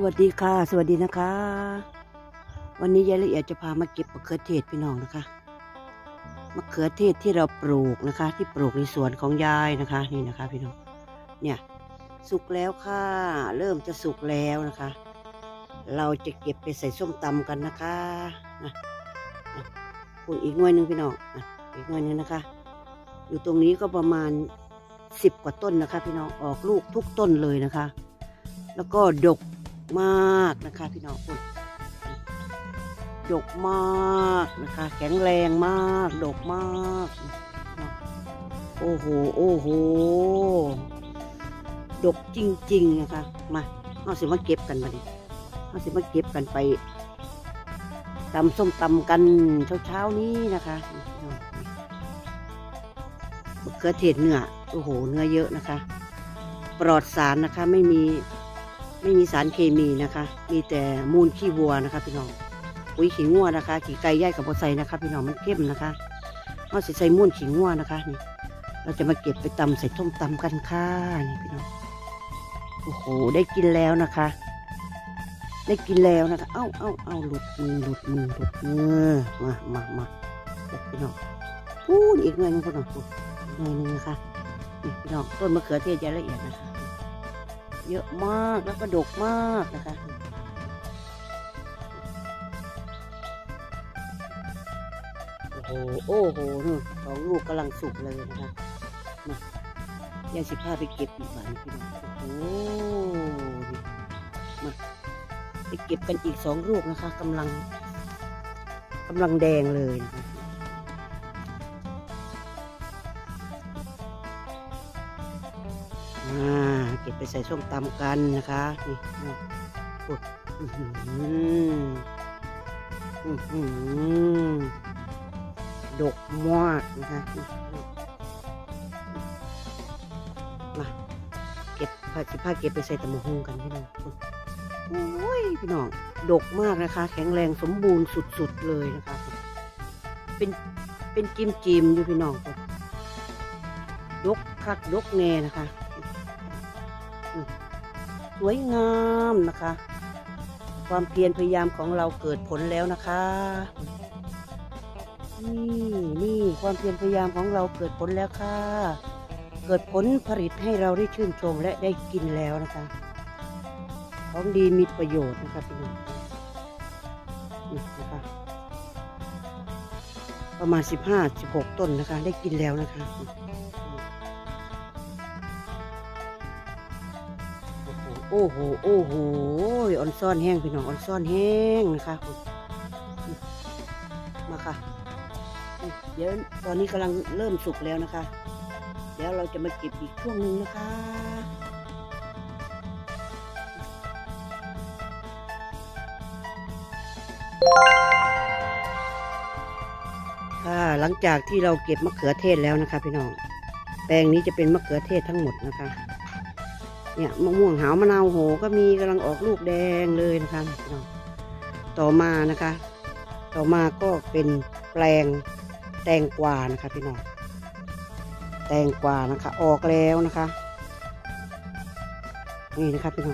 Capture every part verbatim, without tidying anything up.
วัสดีค่ะสวัสดีนะคะวันนี้ยายละเอียดจะพามาเก็บมะเขือเทศพี่น้องนะคะมะเขือเทศที่เราปลูกนะคะที่ปลูกในสวนของยายนะคะนี่นะคะพี่น้องเนี่ยสุกแล้วค่ะเริ่มจะสุกแล้วนะคะเราจะเก็บไปใส่ส้มตำกันนะคะนะคุณอีกหน่วยหนึ่งพี่น้องอีกหน่วยหนึ่งนะคะอยู่ตรงนี้ก็ประมาณสิบกว่าต้นนะคะพี่น้องออกลูกทุกต้นเลยนะคะแล้วก็ดกมากนะคะพี่น้องดกมากนะคะแข็งแรงมากดกมากโอ้โหโอ้โหดกจริงๆนะคะมาเอาสิมาเก็บกันมาดิเอาสิมาเก็บกันไปตำส้มตำกันเช้าๆนี้นะคะมะเขือเทศเนื้อโอ้โหเนื้อเยอะนะคะปลอดสารนะคะไม่มีไม่มีสารเคมีนะคะมีแต่มูลขี้วัวนะคะพี่น้องปุ๋ยขี้งัวนะคะขี้ไก่ย่ายกับโบไซนะคะพี่น้องมันเข้มนะคะเอาใส่ใส่มูลขี้งัวนะคะนี่เราจะมาเก็บไปตำใส่ส้มตำกันค่ะนี่พี่น้องโอ้โหได้กินแล้วนะคะได้กินแล้วนะคะเอ้าเอ้าเอ้าหลุดมือหลุดมือหลุดมือมามามาพี่น้องพูดอีกหน่อยนึงพี่น้องพูดหน่อยนึงนะคะนี่พี่น้องต้นมะเขือเทศยายละเอียดนะคะเยอะมากแล้วก็ดกมากนะคะโอ้โหโอ้โหนี่สองลูกกำลังสุกเลยนะคะมายายสิพาไปเก็บอีกบ้านพี่น้องโอ้โหมาไปเก็บกันอีกสองลูกนะคะกำลังกำลังแดงเลยนะคะเก็บไปใส่ส้มตำกันนะคะนี่โอ้อือหืออือหือดกมากนะคะมาเก็บผ้าสิผ้าเก็บไปใส่ตะหมูฮงกันพี่น้องโอ้ยพี่น้องดกมากนะคะแข็งแรงสมบูรณ์สุดๆเลยนะคะเป็นเป็นจิมจิมอยู่พี่น้องดกคักดกแน่นะคะสวยงามนะคะความเพียรพยายามของเราเกิดผลแล้วนะคะนี่นี่ความเพียรพยายามของเราเกิดผลแล้วค่ะเกิดผลผลิตให้เราได้ชื่นชมและได้กินแล้วนะคะของดีมีประโยชน์นะคะพี่น้องนี่นะคะประมาณสิบห้าสิบหกต้นนะคะได้กินแล้วนะคะโอ้โหโอ้โหอ่อนซ่อนแห้งพี่น้องอ่อนซ่อนแห้งนะคะมาค่ะเดี๋ยวตอนนี้กำลังเริ่มสุกแล้วนะคะเดี๋ยวเราจะมาเก็บอีกช่วงหนึ่งนะคะค่ะหลังจากที่เราเก็บมะเขือเทศแล้วนะคะพี่น้องแปลงนี้จะเป็นมะเขือเทศทั้งหมดนะคะเนี่ยมะม่วงหาวมะนาวโหก็มีกำลังออกลูกแดงเลยนะคะต่อมานะคะต่อมาก็เป็นแปลงแตงกวานะคะพี่น้องแตงกวานะคะออกแล้วนะคะนี่นะคะพี่น้อง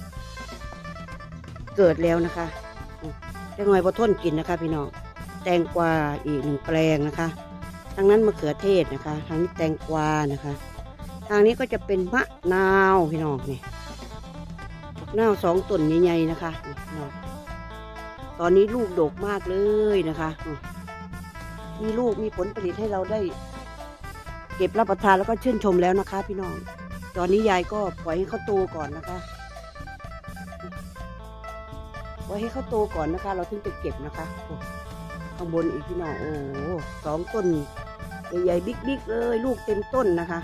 เกิดแล้วนะคะจะหน่อยพอทนกินนะคะพี่น้องแตงกวาอีกหนึ่งแปลงนะคะทางนั้นมะเขือเทศนะคะทางนี้แตงกวานะคะทางนี้ก็จะเป็นมะนาวพี่น้องนี่มะนาวสองต้นใหญ่ๆนะคะตอนนี้ลูกดกมากเลยนะคะมีลูกมีผลผลิตให้เราได้เก็บรับประทานแล้วก็ชื่นชมแล้วนะคะพี่น้องตอนนี้ยายก็ปล่อยให้เขาโตก่อนนะคะปล่อยให้เขาโตก่อนนะคะเราถึงจะเก็บนะคะข้างบนอีกพี่น้องโอ้สองต้นใหญ่ๆบิ๊กๆเลยลูกเต็มต้นนะคะ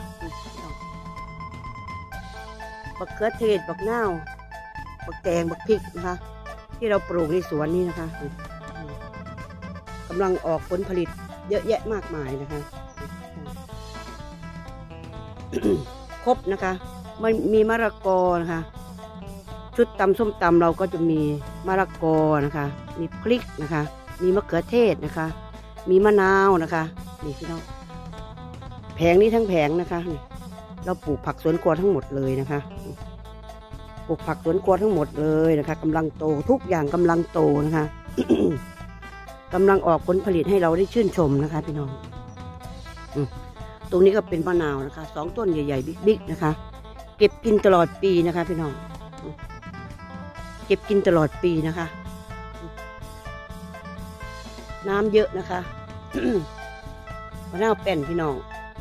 บักเขือเทศบักนาวบักแตงบักพริกนะคะที่เราปลูกในสวนนี้นะคะกำลังออกผลผลิตเยอะแยะมากมายนะคะครบนะคะมันมีมะละกอนะคะชุดตำส้มตำเราก็จะมีมะละกอนะคะมีพริกนะคะมีมะเขือเทศนะคะมีมะนาวนะคะนี่พี่น้องแผงนี้ทั้งแผงนะคะเราปลูกผักสวนครัวทั้งหมดเลยนะคะปลูกผักสวนครัวทั้งหมดเลยนะคะกำลังโตทุกอย่างกำลังโตนะคะ กำลังออกผลผลิตให้เราได้ชื่นชมนะคะพี่น้องตรงนี้ก็เป็นมะนาวนะคะสองต้นใหญ่ๆบิ๊กๆนะคะเก็บกินตลอดปีนะคะพี่น้องเก็บกินตลอดปีนะคะน้ำเยอะนะคะมะนาวแป้นพี่น้อง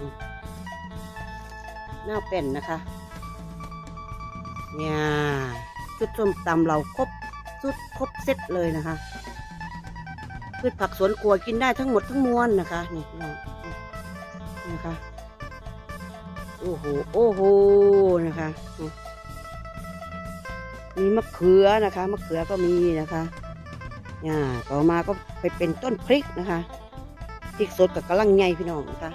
มะนาวแป้นนะคะเนี่ยชุดส้มตำเราครบชุดครบเซตเลยนะคะพืชผักสวนครัวกินได้ทั้งหมดทั้งมวลนะคะนี่พี่น้องนี่นะคะโอ้โหโอ้โหนะคะมีมะเขือนะคะมะเขือก็มีนะคะเนี่ยต่อมาก็ไปเป็นต้นพริกนะคะพริกสดกับกะลังใหญ่พี่น้องนะคะ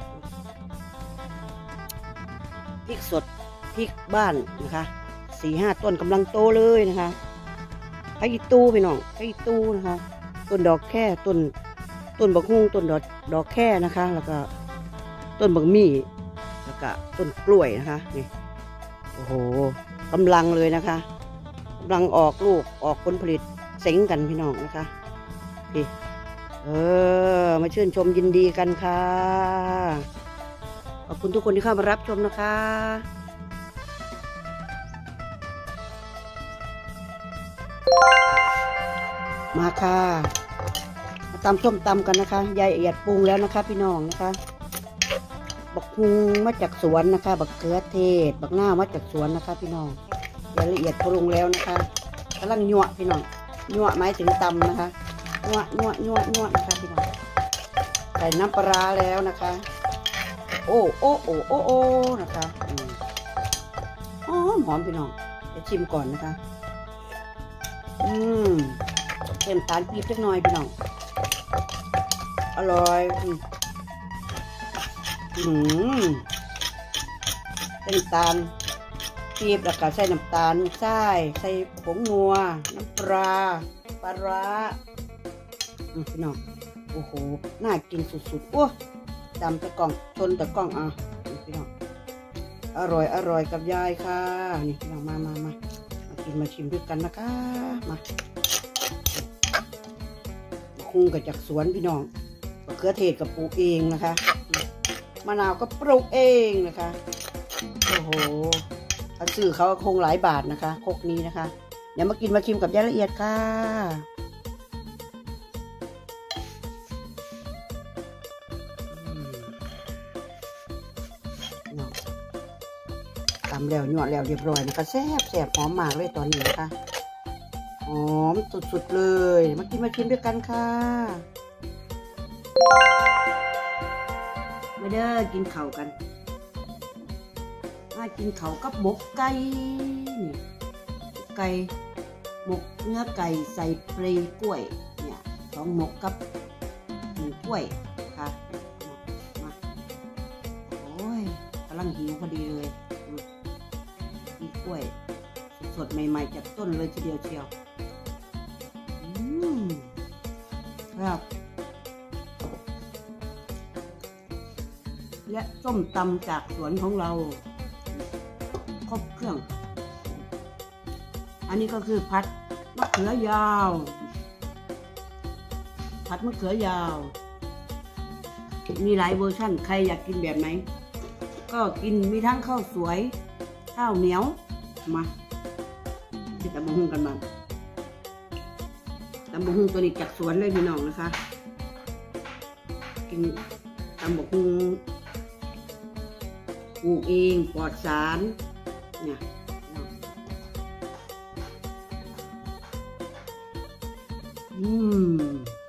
พริกสดพริกบ้านนะคะสี่ห้าต้นกำลังโตเลยนะคะไผ่ตูพี่น้องไผ่ตูนะคะต้นดอกแค่ต้นต้นบักฮุ่งต้นดอกดอกแค่นะคะแล้วก็ต้นบักมี่แล้วก็ต้นกล้วยนะคะนี่โอ้โหกำลังเลยนะคะกำลังออกลูกออกผลผลิตเซ็งกันพี่น้องนะคะพี่เออมาชื่นชมยินดีกันค่ะขอบคุณทุกคนที่เข้ามารับชมนะคะมาค่ะมาตำส้มตำกันนะคะยายละเอียดปรุงแล้วนะคะพี่น้องนะคะบักฮุงมาจากสวนนะคะบักเขือเทศบักหน้ามาจากสวนนะคะพี่น้องยายละเอียดปรุงแล้วนะคะกำลังยั่วพี่น้องยั่วหมายถึงตำนะคะยั่วยั่วยั่วยั่วนะคะพี่น้องใส่น้ำปลาแล้วนะคะโอ้โอ้โอ้โอ้โอ้นะคะหอมหอมพี่น้องจะชิมก่อนนะคะอืมเติมตาลปี๊บเล็กน้อยพี่น้องอร่อยอืมเติมตาลปี๊บแล้วก็ใส่น้ำตาลทรายใส่ผงนัวน้ำปลาปลาร้าพี่น้องโอ้โหน่ากินสุดๆโอ้ดำตะกล่องชนตะกล่องอ่ะพี่น้องอร่อยอร่อยกับยายค่ะนี่พี่น้องมามามามากินมาชิมด้วยกันนะคะมาคุงกับจากสวนพี่น้องมะเขือเทศกับปลูกเองนะคะมะนาวก็ปลูกเองนะคะโอ้โหถ้าซื้อเขาคงหลายบาทนะคะครกนี้นะคะเดี๋ยวมากินมาชิมกับยายละเอียดค่ะตำแล้วหยวดแล้วเรียบร้อยนะคะแซ่บแซ่บหอมมากเลยตอนนี้นะคะหอมสุดๆเลยมากินมาชิมด้วยกันค่ะมาเด้อกินเข่ากันมากินเข่ากับหมกไก่นี่ไก่หมกเนื้อไก่ใส่ปลีกล้วยเนี่ยสองหมกกับหนึ่งกล้วยค่ะมาโอ้ยกำลังหิวพอดีเลยมีกล้วยสดๆใหม่ๆจากต้นเลยทีเดียวเชียวครับและส้มตำจากสวนของเราครบเครื่องอันนี้ก็คือผัดมะเขือยาวผัดมะเขือยาวมีหลายเวอร์ชั่นใครอยากกินแบบไหนก็กินมีทั้งข้าวสวยข้าวเหนียวมาที่ตำบักหุ่งกันมาตำบักหุ่งตัวนี้จากสวนเลยพี่น้องนะคะกินตำบักหุ่งปลูกเองปลอดสารเนี่ยอืม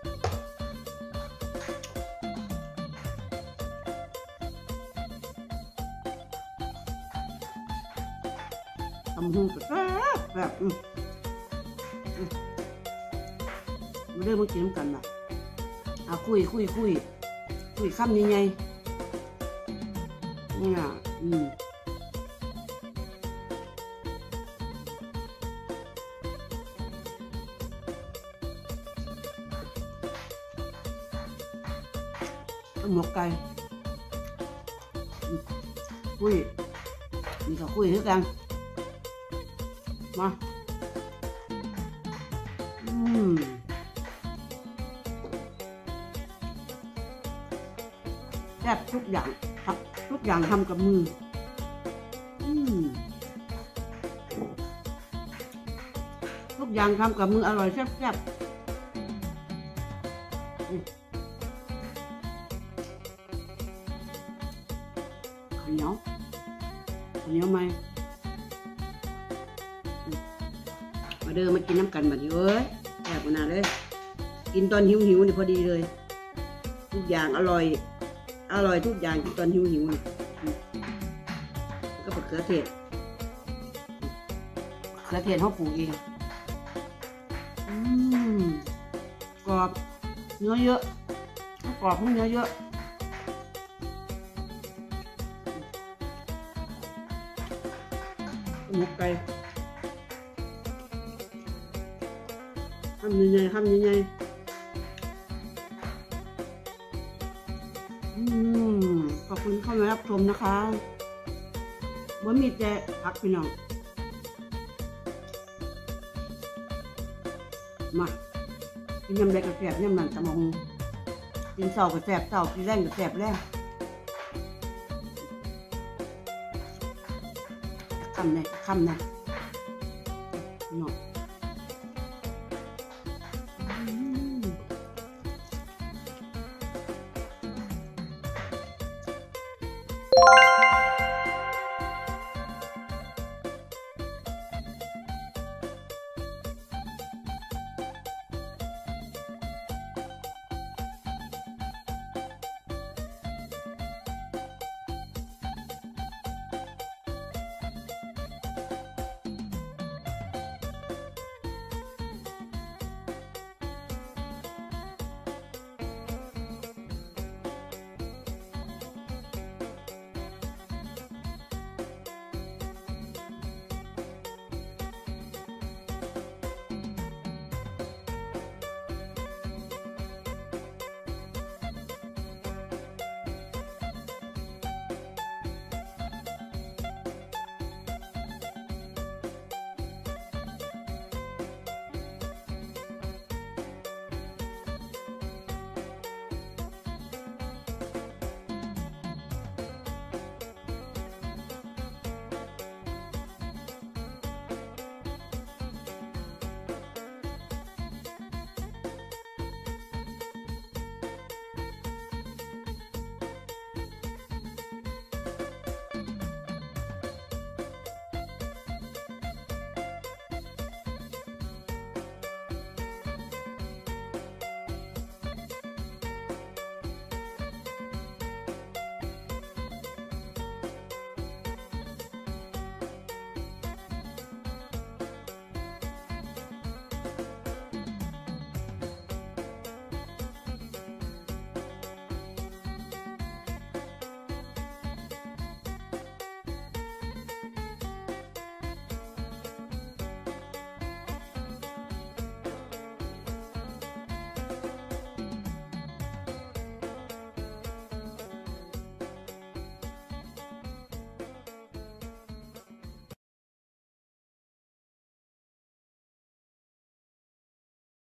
ตำบักหุ่งแซ่บแบบมาเริ่มมากินน้ำกันแบบเอาคุยคุยคุยคุยคำยังไงเนี่ยอืมต้มหมกไก่คุยนี่ก็คุยด้วยกันมาอืมแซ่บทุกอย่างทุกอย่างทำกับมืออืมทุกอย่างทำกับมืออร่อยแซ่บๆข้าวเหนียวข้าวเหนียวไหมมาเดินมากินน้ำกันแบบนี้เอ้ยแซ่บขนาดเลยกินตอนหิวหิวนี่พอดีเลยทุกอย่างอร่อยอร่อยทุกอย่างกินตอนหิวหิวนี่ก็มะเขือเทศมะเขือเทศเขาปลูกเองอืมกรอบเนื้อเยอะกรอบเนื้อเยอะหมกไก่ทำยังไงทำยังไงอืมขอบคุณเข้ามารับชมนะคะว่ามีแต่ผักพี่น้องมากินยำแดงกระแสบยำหนังตะมงกินเสากระแสบเสากินแรงกระแสบแรงคำเนี่ยคำเนี่ย